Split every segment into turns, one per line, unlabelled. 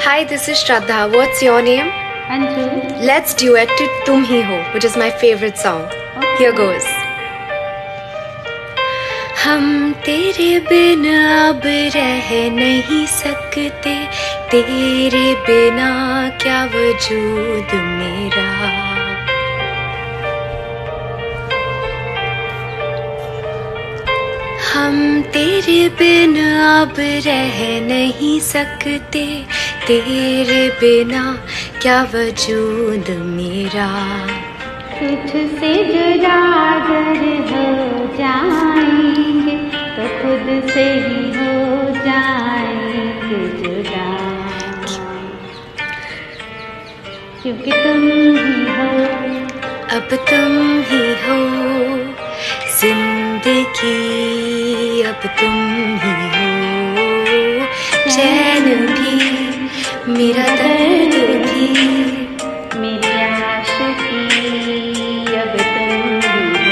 Hi, this is Shraddha. What's your name?
Anju.
Let's duet to Tum Hi Ho, which is my favorite song.
Okay.
Here goes. हम तेरे बिना अब रह नहीं सकते, तेरे बिना क्या वजूद मेरा। हम तेरे बिना अब रह नहीं सकते, तेरे बिना क्या वजूद मेरा।
तुझसे जुदा अगर हो जाएंगे तो खुद से ही हो जाएंगे जुदा, क्योंकि तुम ही हो,
अब तुम ही हो जिंदगी, अब तुम ही हो चैन भी, मेरा दर्द भी,
मेरी आशिकी, अब तुम ही हो।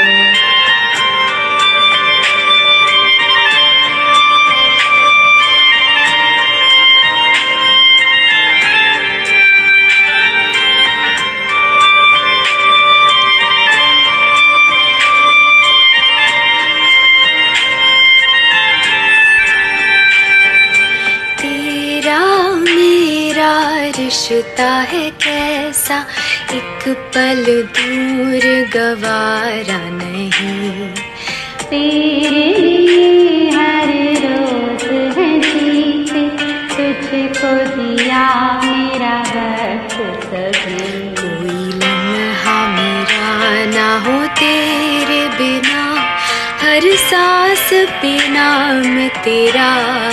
रिश्ता है कैसा, एक पल दूर गवारा नहीं।
तेरे लिए हर रोज है जीते, तुझको दिया मेरा वक्त सभी।
कोई लम्हा मेरा ना हो तेरे बिना, हर सांस पे नाम तेरा।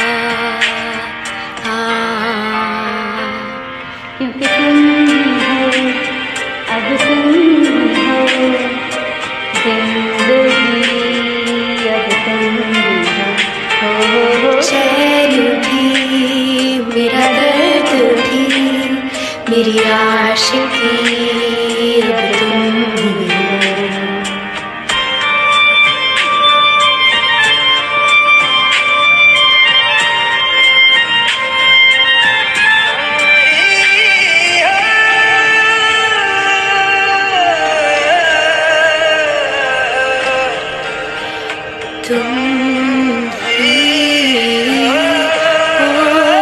क्योंकि तुम ही हो, अब तुम ही हो जिंदगी, अब तुम ही हो।
चैन भी, मेरा दर्द भी, मेरी आशिकी, अब तुम ही हो। तुम ही हो।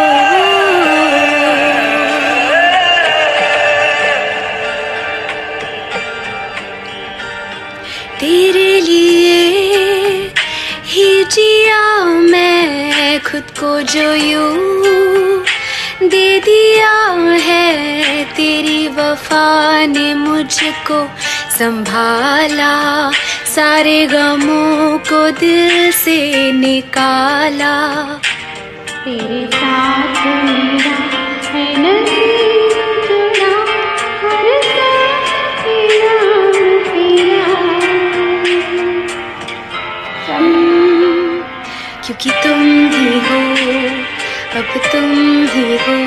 तेरे लिए ही जिया मैं खुद को, जो यूं दे दिया है तेरी वफा ने मुझको संभाला, सारे गमों को दिल से निकाला।
तेरे साथ मेरा है नसीब जुड़ा, हर सांस पे नाम तेरा।
क्योंकि तुम ही हो, अब तुम ही हो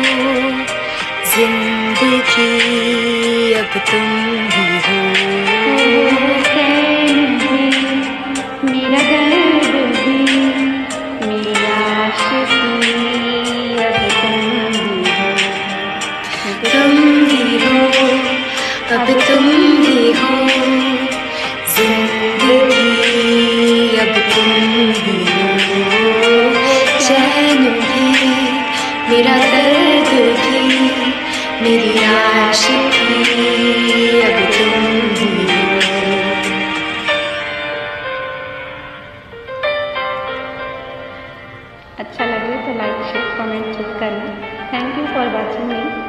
जिंदगी, अब तुम ही हो।
चैन भी, मेरा दर्द भी, मेरी आशिकी, अब तुम ही हो।
तुम ही हो, अब तुम ही हो जिंदगी, अब तुम ही हो। चैन भी, मेरा दर्द भी, मेरी आशिकी, अब तुम ही हो।
अच्छा लगे तो लाइक शेयर कमेंट करना। Thank you for watching me.